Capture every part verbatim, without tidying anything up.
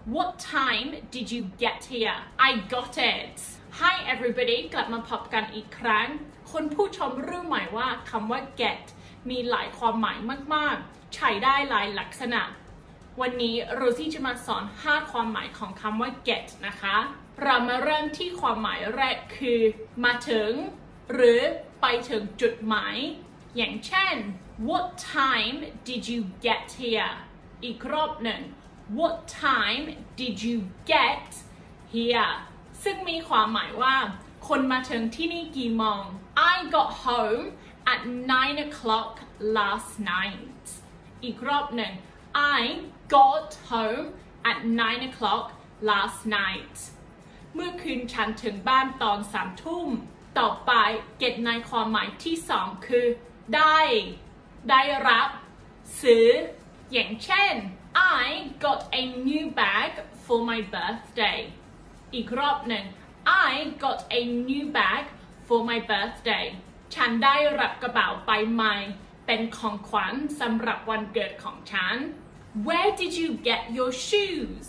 What time did you get here I got it Hi everybody กลับมาพบกันอีกครั้งคนผู้ชมรู้ไหมว่าคำว่า get มีหลายความหมายมากๆใช้ได้หลายลักษณะวันนี้โรซี่จะมาสอนห้าความหมายของคำว่า get นะคะเรามาเริ่มที่ความหมายแรกคือมาถึงหรือไปถึงจุดหมายอย่างเช่น What time did you get here อีกรอบหนึ่ง What time did you get here ซึ่งมีความหมายว่าคนมาถึงที่นี่กี่โมง I got home at nine o'clock last night อีกรอบหนึ่ง I got home at nine o'clock last night เมื่อคืนฉันถึงบ้านตอนสามทุ่มต่อไป get ในความหมายที่สองคือได้ได้รับซื้ออย่างเช่น I got a new bag for my birthday อีกรอบหนึ่ง I got a new bag for my birthday ฉันได้รับกระเป๋าใบใหม่เป็นของขวัญสำหรับวันเกิดของฉัน Where did you get your shoes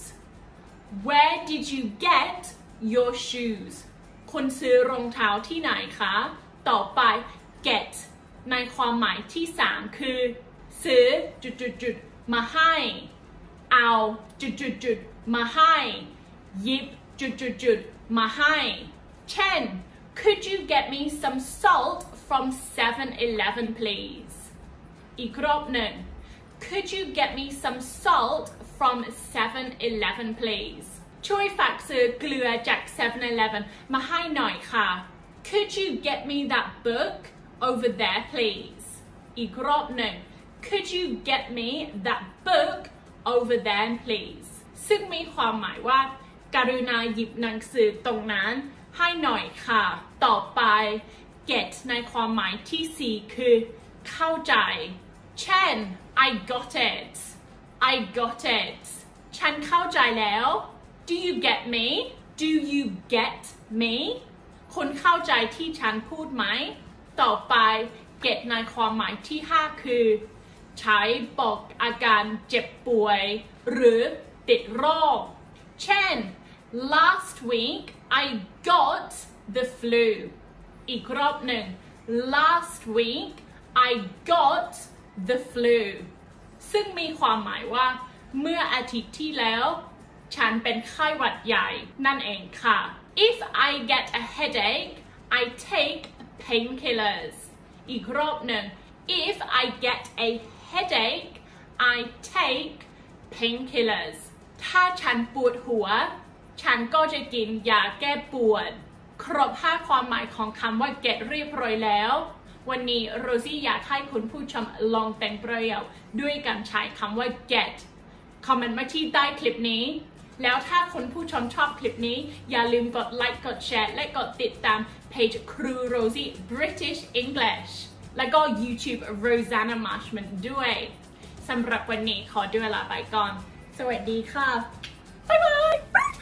Where did you get your shoes คุณซื้อรองเท้าที่ไหนคะต่อไป get ในความหมายที่สามคือซื้อจุดๆๆมาให้เอาจุดๆๆมาให้หยิบจุดๆๆมาให้เช่น Could you get me some salt from seven eleven please อีกรอบหนึ่ง Could you get me some salt from seven eleven please ช่วยฝากซื้อเกลือจากseven elevenมาให้หน่อยค่ะ Could you get me that book over there please อีกรอบหนึ่ง Could you get me that book over there please ซึ่งมีความหมายว่าการุณาหยิบหนังสือตรงนั้นให้หน่อยค่ะต่อไป get ในความหมายที่สี่คือเข้าใจเช่น I got it I got it ฉันเข้าใจแล้ว Do you get me Do you get me คุณเข้าใจที่ฉันพูดไหมต่อไป get ในความหมายที่ห้าคือใช้บอกอาการเจ็บป่วยหรือติดโรคเช่น Last week I got the flu อีกรอบหนึ่ง Last week I got the flu ซึ่งมีความหมายว่าเมื่ออาทิตย์ที่แล้วฉันเป็นไข้หวัดใหญ่นั่นเองค่ะ If I get a headache I take painkillers อีกรอบหนึ่ง If I get a headache I take painkillers ถ้าฉันปวดหัวฉันก็จะกินยาแก้ปวดครบห้าความหมายของคำว่า get เรียบร้อยแล้ววันนี้โรซี่อยากให้คุณผู้ชมลองแต่งประโยคด้วยการใช้คำว่า get คอมเมนต์มาที่ใต้คลิปนี้แล้วถ้าคุณผู้ชมชอบคลิปนี้อย่าลืมกดไลค์กดแชร์และกดติดตามเพจครูโรซี่ British English และก็ YouTube Rosanna Marshman ด้วยสำหรับวันนี้ขอด้วยเวลาไปก่อนสวัสดีค่ะบ๊ายบาย